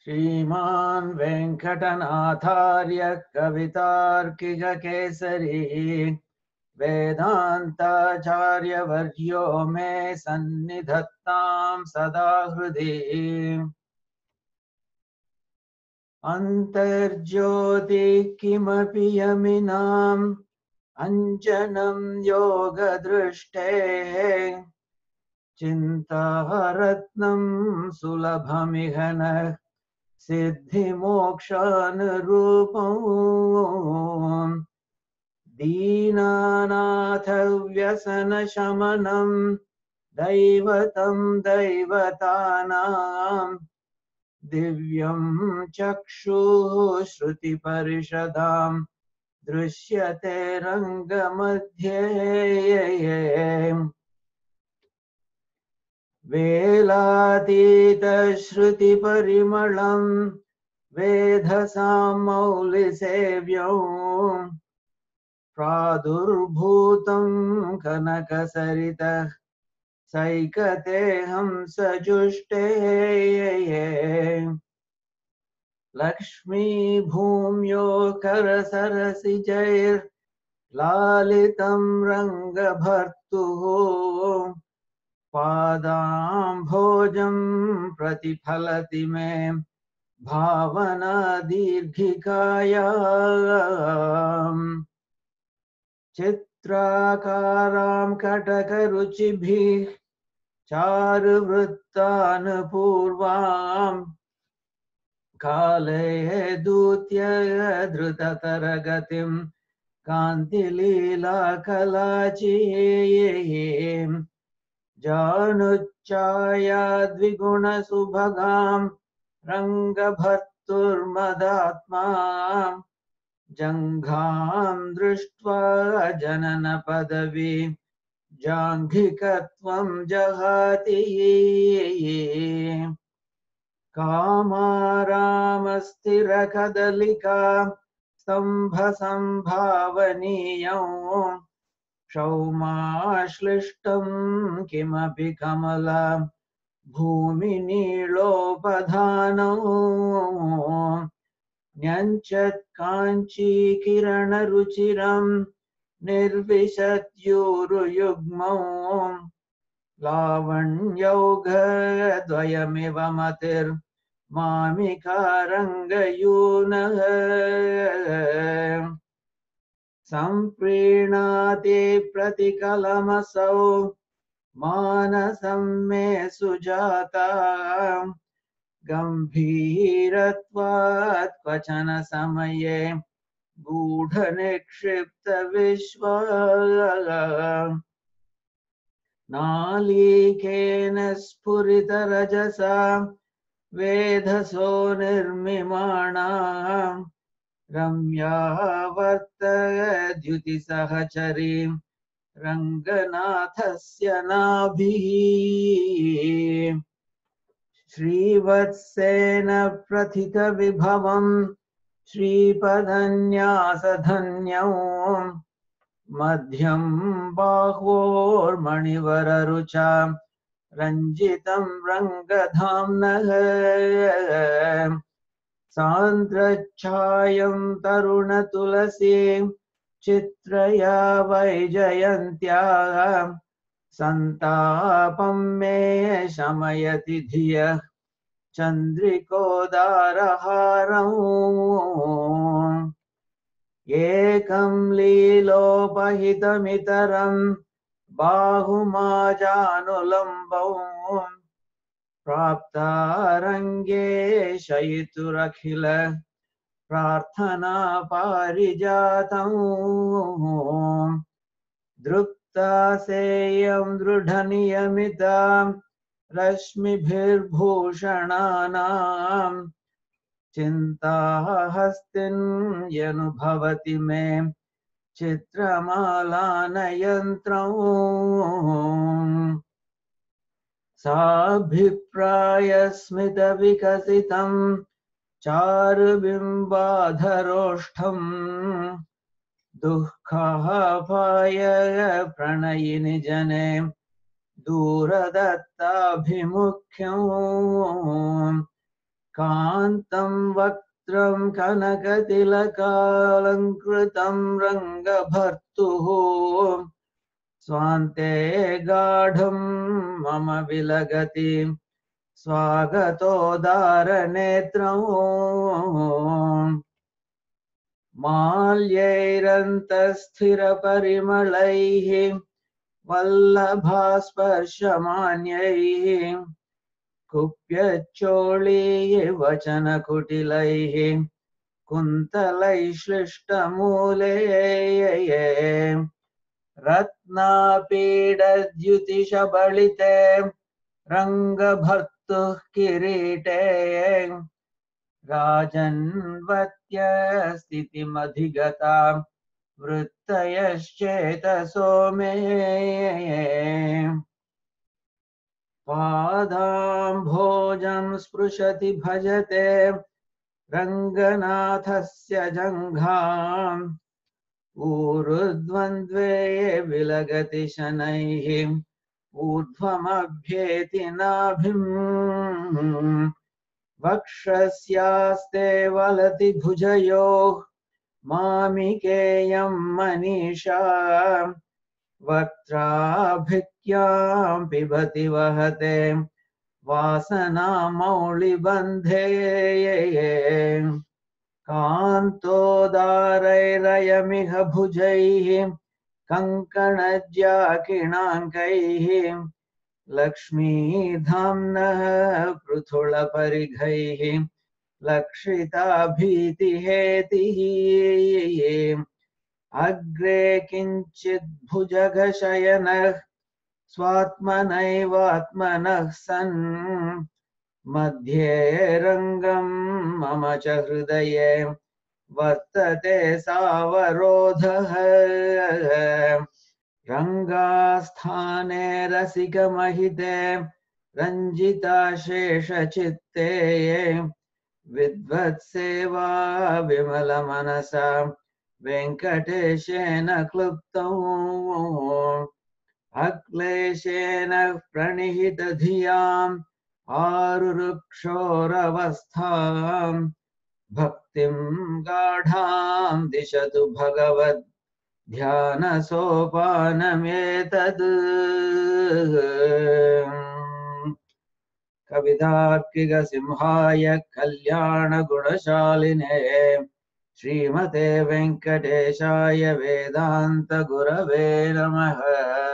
श्रीमान् वेंकटनाथार्य कवितार्किककेसरी वेदांताचार्यवर्यो मे सन्निधत्तां सदा हृदि। अन्तर्ज्योति किमपि यमिनाम् अञ्जनं योगदृष्टेः चिन्तारत्नं सुलभमिह नः सिद्धिमोक्षानुरूपम् दीनानाथ व्यसनशमनं दैवतं दैवतानां दिव्यं चक्षुः श्रुतिपरिषदां दृश्यते रङ्गमध्ये। वेलातीतश्रुतिपरिमलं वेधसां मौलिसेव्यम् प्रादुर्भूतं कनकसरितः सैकते हंसजुष्टे। लक्ष्मीभूम्यो करसरसिजैर्लालितं रङ्गभर्तुः पादाम्भोजं प्रतिफलति मे भावना दीर्घिकायाम् चित्राकारां कटकरुचिभिः चारुवृत्तानुपूर्वाम् काले दूत्य द्रुततरगतिं कान्तिलीलाकलाचीं जानुच्चाया द्विगुणसुभगां रङ्गभर्तुर्मदात्मा जङ्घां दृष्ट्वा जननपदवी जाङ्घिकत्वं जहाति। कामारामस्थिरकदलिका स्तम्भसम्भावनीयं क्षौमाश्लिष्टं किमपि कमला भूमिनीलोपधानौ न्यञ्चत् काञ्चीकिरणरुचिरं निर्विशद्यूरुयुग्मौ लावण्यौघद्वयमिव मतिर्मामिकारङ्गयूनः सम्प्रीणाति प्रतिकलमसौ मानसं मे सुजाता गम्भीरत्वात् क्वचन समये गूढनिक्षिप्तविश्वा नालीकेन स्फुरितरजसा वेधसो निर्मिमाणा रम्या वर्तद्युतिसहचरीं रङ्गनाथस्य नाभिः श्रीवत्सेन प्रथितविभवं श्रीपदन्यासधन्यौ मध्यं बाह्वोर्मणिवररुचा रञ्जितं रङ्गधाम्नः सान्द्रच्छायं तरुणतुलसीं चित्रया वैजयन्त्या सन्तापं मे शमयति धियः चन्द्रिकोदारहारम् एकं लीलोपहितमितरं बाहुमाजानुलम्बौ प्राप्तारङ्गे शयितुरखिल प्रार्थना पारिजातं दृप्तासेयं दृढनियमिता रश्मिभिर्भूषणानां चिन्ताहस्तिन्यनुभवति मे चित्रमालानयन्त्रं साभिप्रायस्मितविकसितं चारुबिम्बाधरोष्ठं दुःखापाय प्रणयिनि जने दूरदत्ताभिमुख्यं कान्तं वक्त्रं कनकतिलकालङ्कृतं रङ्गभर्तुः स्वान्ते गाढं मम विलगति स्वागतोदारनेत्रं माल्यैरन्तस्थिरपरिमलैः वल्लभास्पर्शमान्यैः कुप्यच्चोळीवचनकुटिलैः कुन्तलैश्लिष्टमूले रत्नापीडद्युतिशबलिते रङ्गभर्तुः किरीटे राजन्वत्य स्थितिमधिगता वृत्तयश्चेतसो मे पादाम्भोजं स्पृशति भजते रङ्गनाथस्य जङ्घाम् ऊरुद्वन्द्वे विलगति शनैः ऊर्ध्वमभ्येति नाभिम् वक्षस्यास्ते वलति भुजयोः मामिकेयं मनीषा वक्त्राभिक्यां पिबति वहते वासनामौलिबन्धे कान्तोदारैरयमिह भुजैः कङ्कणज्याकिणाङ्कैः लक्ष्मीधाम्नः पृथुलपरिघैः लक्षिता भीतिहेतिः अग्रे किञ्चित् भुजगशयनः स्वात्मनैवात्मनः सन् मध्ये रङ्गं मम च हृदये वर्तते सावरोधः रङ्गास्थाने रसिकमहिते रञ्जिताशेषचित्ते विद्वत्सेवा विमलमनसा वेङ्कटेशेन क्लुप्तौ अक्लेशेन प्रणिहितधियाम् आरुरुक्षोरवस्थाम् भक्तिं गाढां दिशतु भगवद् ध्यानसोपानमेतद् कवितार्किकसिंहाय कल्याणगुणशालिने श्रीमते वेङ्कटेशाय वेदान्तगुरवे नमः।